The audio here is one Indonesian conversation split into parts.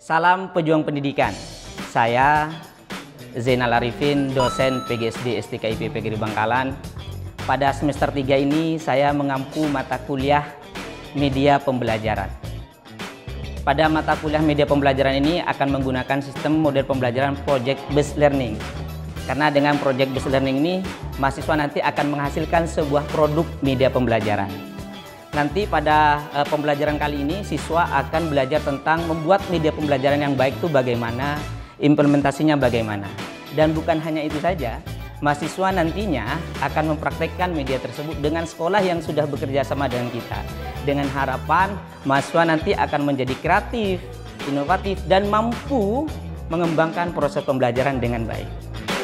Salam pejuang pendidikan. Saya Zainal Arifin, dosen PGSD STKIP PGRI Bangkalan. Pada semester 3 ini saya mengampu mata kuliah media pembelajaran. Pada mata kuliah media pembelajaran ini akan menggunakan sistem model pembelajaran project based learning. Karena dengan project based learning ini, mahasiswa nanti akan menghasilkan sebuah produk media pembelajaran. Nanti pada pembelajaran kali ini siswa akan belajar tentang membuat media pembelajaran yang baik itu bagaimana, implementasinya bagaimana. Dan bukan hanya itu saja, mahasiswa nantinya akan mempraktekkan media tersebut dengan sekolah yang sudah bekerja sama dengan kita. Dengan harapan mahasiswa nanti akan menjadi kreatif, inovatif, dan mampu mengembangkan proses pembelajaran dengan baik.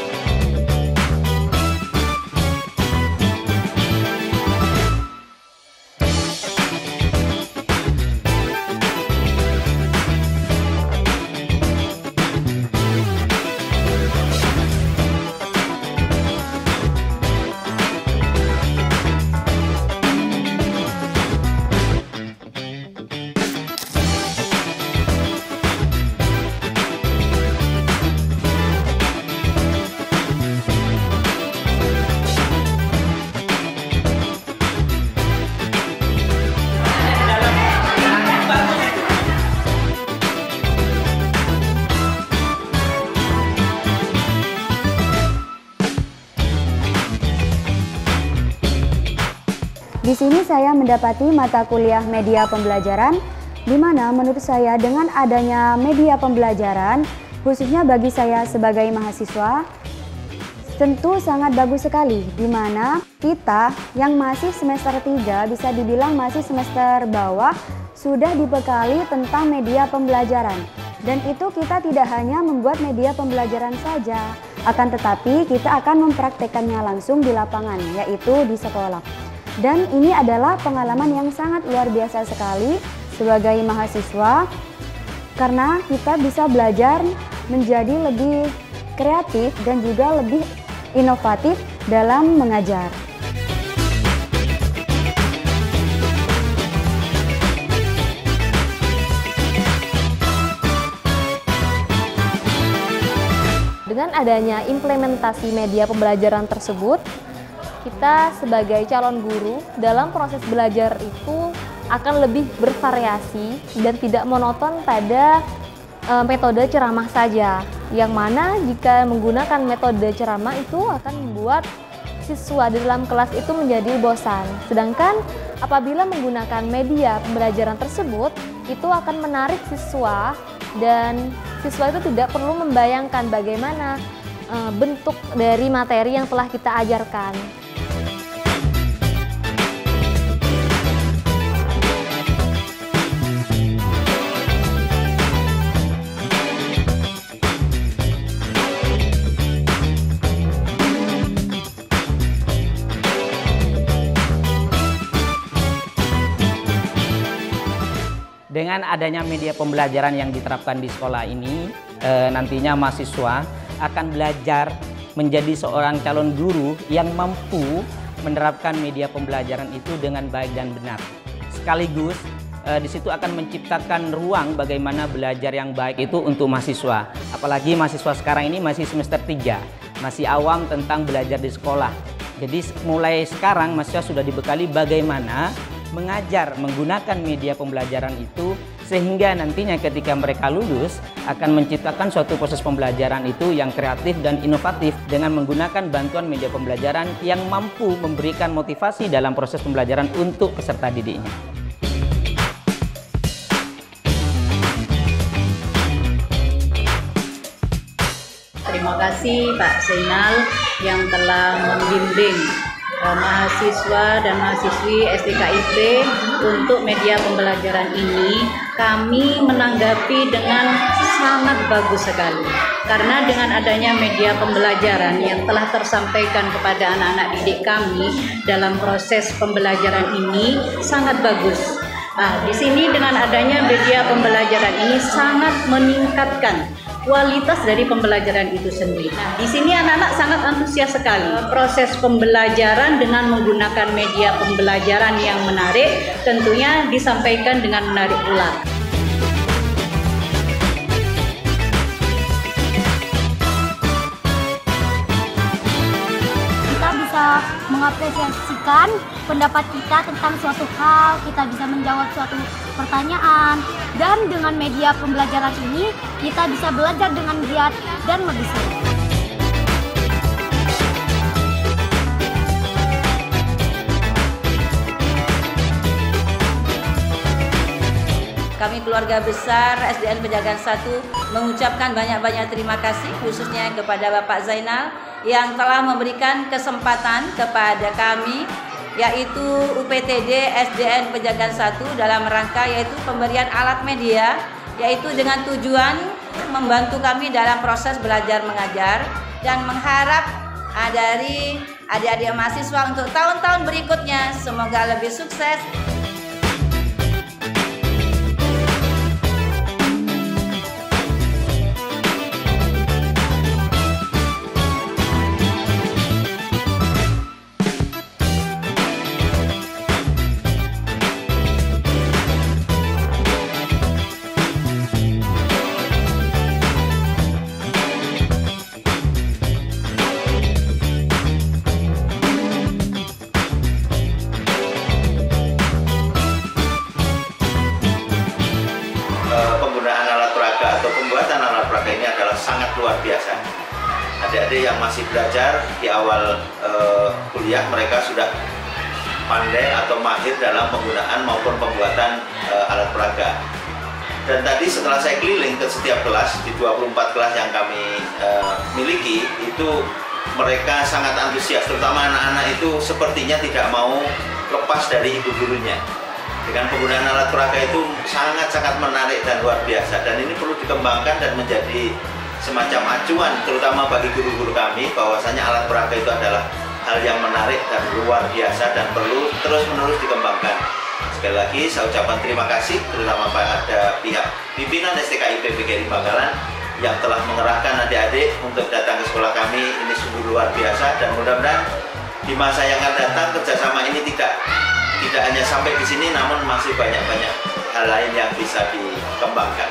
Di sini saya mendapati mata kuliah media pembelajaran, di mana menurut saya dengan adanya media pembelajaran, khususnya bagi saya sebagai mahasiswa, tentu sangat bagus sekali, di mana kita yang masih semester 3, bisa dibilang masih semester bawah, sudah dibekali tentang media pembelajaran. Dan itu kita tidak hanya membuat media pembelajaran saja, akan tetapi kita akan mempraktekannya langsung di lapangan, yaitu di sekolah. Dan ini adalah pengalaman yang sangat luar biasa sekali sebagai mahasiswa, karena kita bisa belajar menjadi lebih kreatif dan juga lebih inovatif dalam mengajar. Dengan adanya implementasi media pembelajaran tersebut, kita sebagai calon guru dalam proses belajar itu akan lebih bervariasi dan tidak monoton pada metode ceramah saja. Yang mana jika menggunakan metode ceramah itu akan membuat siswa di dalam kelas itu menjadi bosan. Sedangkan apabila menggunakan media pembelajaran tersebut, itu akan menarik siswa dan siswa itu tidak perlu membayangkan bagaimana bentuk dari materi yang telah kita ajarkan. Dengan adanya media pembelajaran yang diterapkan di sekolah ini, nantinya mahasiswa akan belajar menjadi seorang calon guru yang mampu menerapkan media pembelajaran itu dengan baik dan benar. Sekaligus di situ akan menciptakan ruang bagaimana belajar yang baik itu untuk mahasiswa. Apalagi mahasiswa sekarang ini masih semester 3, masih awam tentang belajar di sekolah. Jadi mulai sekarang mahasiswa sudah dibekali bagaimana mengajar menggunakan media pembelajaran itu, sehingga nantinya ketika mereka lulus akan menciptakan suatu proses pembelajaran itu yang kreatif dan inovatif dengan menggunakan bantuan media pembelajaran yang mampu memberikan motivasi dalam proses pembelajaran untuk peserta didiknya. Terima kasih Pak Zainal yang telah membimbing mahasiswa dan mahasiswi STKIP untuk media pembelajaran ini. Kami menanggapi dengan sangat bagus sekali, karena dengan adanya media pembelajaran yang telah tersampaikan kepada anak-anak didik kami dalam proses pembelajaran ini sangat bagus. Di sini dengan adanya media pembelajaran ini sangat meningkatkan kualitas dari pembelajaran itu sendiri. Nah, di sini anak-anak sangat antusias sekali. Proses pembelajaran dengan menggunakan media pembelajaran yang menarik tentunya disampaikan dengan menarik pula. mengapresiasikan pendapat kita tentang suatu hal, kita bisa menjawab suatu pertanyaan, dan dengan media pembelajaran ini kita bisa belajar dengan giat dan lebih seru. Kami keluarga besar SDN Pejagan 1 mengucapkan banyak-banyak terima kasih khususnya kepada Bapak Zainal yang telah memberikan kesempatan kepada kami yaitu UPTD SDN Pejagan 1 dalam rangka yaitu pemberian alat media yaitu dengan tujuan membantu kami dalam proses belajar mengajar dan mengharap dari adik-adik mahasiswa untuk tahun-tahun berikutnya semoga lebih sukses. Penggunaan alat peraga atau pembuatan alat peraga ini adalah sangat luar biasa. Adik-adik yang masih belajar di awal kuliah mereka sudah pandai atau mahir dalam penggunaan maupun pembuatan alat peraga. Dan tadi setelah saya keliling ke setiap kelas di 24 kelas yang kami miliki itu mereka sangat antusias, terutama anak-anak itu sepertinya tidak mau lepas dari ibu gurunya. Dengan penggunaan alat peraga itu sangat-sangat menarik dan luar biasa, dan ini perlu dikembangkan dan menjadi semacam acuan terutama bagi guru-guru kami bahwasanya alat peraga itu adalah hal yang menarik dan luar biasa dan perlu terus-menerus dikembangkan. Sekali lagi saya ucapkan terima kasih terutama pada pihak pimpinan STKIP PGRI Bangkalan yang telah mengerahkan adik-adik untuk datang ke sekolah kami. Ini sungguh luar biasa dan mudah-mudahan di masa yang akan datang kerjasama ini tidak hanya sampai di sini, namun masih banyak-banyak hal lain yang bisa dikembangkan.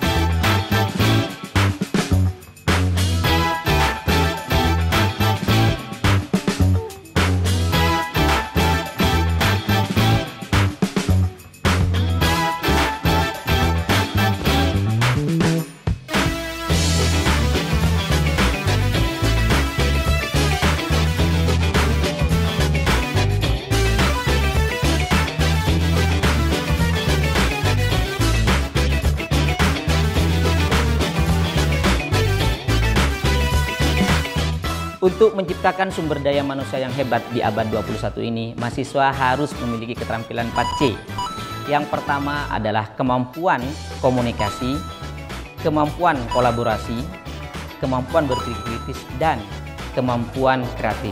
Untuk menciptakan sumber daya manusia yang hebat di abad 21 ini, mahasiswa harus memiliki keterampilan 4C. Yang pertama adalah kemampuan komunikasi, kemampuan kolaborasi, kemampuan berpikir kritis, dan kemampuan kreatif.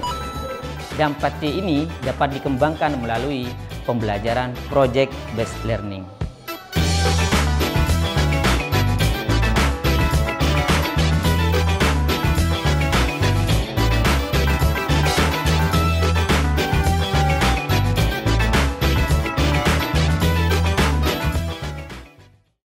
Dan 4C ini dapat dikembangkan melalui pembelajaran project based learning.